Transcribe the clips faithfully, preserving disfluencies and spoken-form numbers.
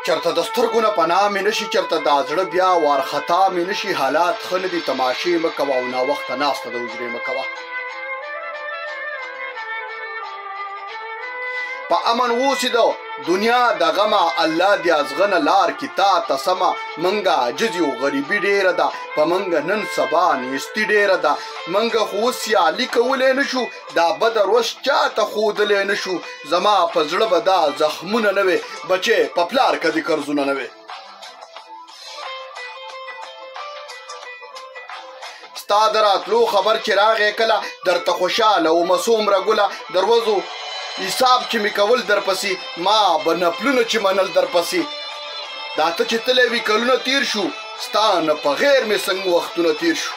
چرته د سترګو نه پناه مې نشي، چرته دا زړه بیا وارخطا مې نشي. حالات ښه نه دي، تماشې مه کوه او ناوخته ناسته د حجرې مه کوه. په امن اوسې د دنیا د غمه، الله دې ازغنه لار کې تا ته سمه. منګه عجز یو غریبي ډېره ده، په منګه نن سبا نیستي ډېره ده. منګه خو اوس سیالي کولی نه شو، دا بده روش چا ته ښودلی نه شو. زما په زړه به دا زخمونه نه وې، بچې په پلار که دې قرضونه نه وې. ستا د راتلو خبر چې راغی کله، درته خوشحاله ومه څومره ګله. دروزو حساب چې مې کول درپسې، ما به نفلونه چې منل درپسې. دا ته چې تللی وي کلونه تیر شو، ستا نه په غیر مې څنګه وختونه تیر شو.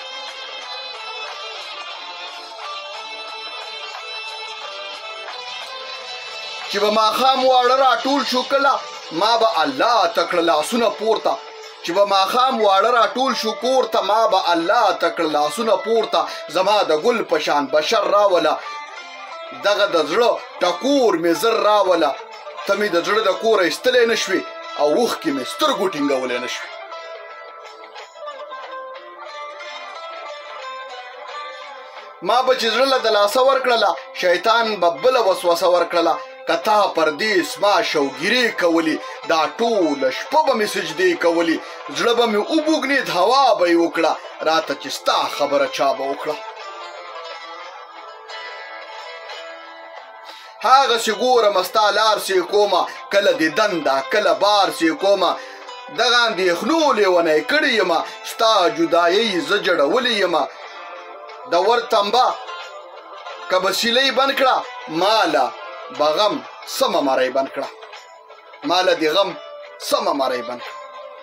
چې به ماښام واړه راټول شو کله، ما به الله ته کړه لاسونه پورته. چې به ماښام واړه راټول شو کور ته، ما به الله ته کړه لاسونه پورته. زما د ګل په شان بشر راوله، دغه د زړه ټکور مې زر راوله. ته مې د زړه د کوره ایستلی نه شوې او اوښکې مې سترګو ټینګولی نه شوې. ما به چې زړه له د لاسه ورکړله، شیطان به بله وسوسه ورکړله. که تا پردیس ما شوګیرې کولي، دا ټوله شپه به مې سجدې کولي. زړه به مې وبوږنېد، هوا به یې وکړه راته چې ستا خبره چا به وکړه. هغسې ګورم ستا لار سې کومه، کله دې دنده کله بار سې کومه. دغه اندېښنو لیونی کړی یمه، ستا جدایۍ زه جړولی یمه. د ور تمبه که به سیلۍ بند کړه، ماله به غم سمه مرۍ بند کړه. ماله دې غم سمه مرۍ بند کړه.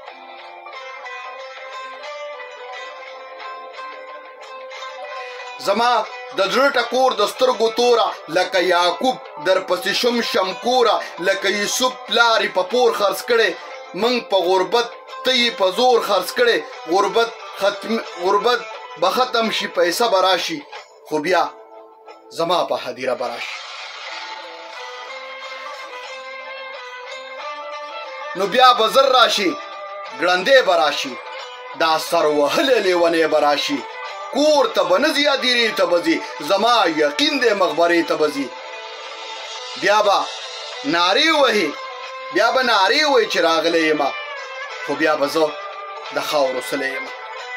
زما د زړه ټکور د سترګو توره، لکه یعقوب درپسې شم شمکوره. لکه یوسف پلار یې په پور خرڅ کړی، موږ په غربت ته یې په زور خرڅ کړی. غربت غربت به ختم شي، پیسه به راشي، خو بیا زما په هدیره به راشي. نو بیا به زر راشي، ګړندی به راشي، دا سر وهلی لیونی به راشي. کور ته به نه ځي یا دیرې ته به ځي، زما یقین دی مقبرې ته به ځي. بیا به نارې وهي، بیا به نارې وهي چې راغلی یمه، خو بیا به زه د خاورو سلی یمه.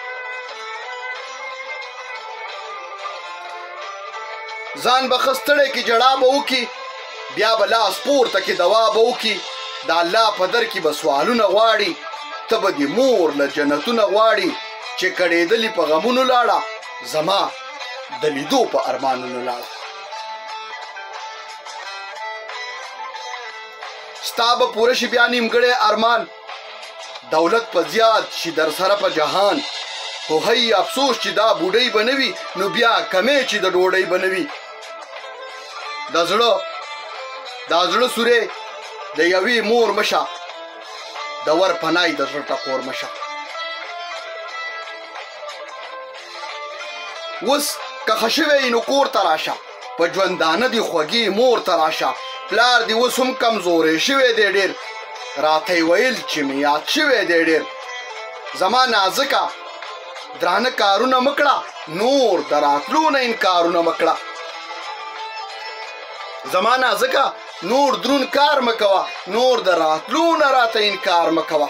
ځان به ښه ستړی کې جړا به وکړي، بیا به لاس پورته کې دوا به وکړي. د الله په در کې به سوالونه غواړي، ته به دې مور له جنتونه غواړي. چې کړېدلې په غمونو لاړه، زما د لیدو په ارمانونو لاړه. ستا به پوره شي بیا نیمګړی ارمان، دولت په زیات شي در سره په جهان. خو هی افسوس چې دا بوډۍ به نه وي، نو بیا کمې چې د ډوډۍ به نه وي. د زړه دا زړه سورې د یوې مور مشه، د ور پنای د زړه ټکور مشه. اوس که ښه شوی نو کور ته راشه، په ژوندانه دې خوږې مور ته راشه. پلار دې اوس هم کمزوری شوی دی ډېر، راته یې ویل چې مې یاد شوی دی ډېر. زما نازکه درانه کارونه مه کړه، نور د راتلو نه انکارونه مه کړه. زما نازکه نور درون کار مه کوه، نور د راتلو نه راته انکار مه کوه.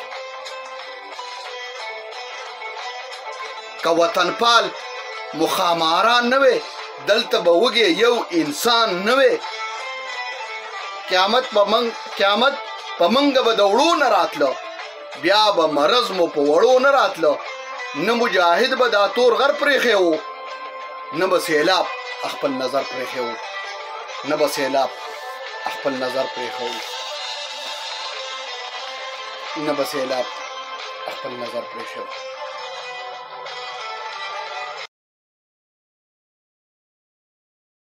که وطنپال مخاماران نه وې، دلته به وږې یو انسان نه وې. قیامت په منګ قیامت په منګه به د وړو نه راتله، بیا به مرض مو په وړو نه راتله. نه مجاهد به دا تور غر پرېښی و، نه به سیلاب خپل نظر پرېښی و، نه به سیلاب خپل نظر پرېښی و، نه به سیلاب خپل نظر پرېښی و.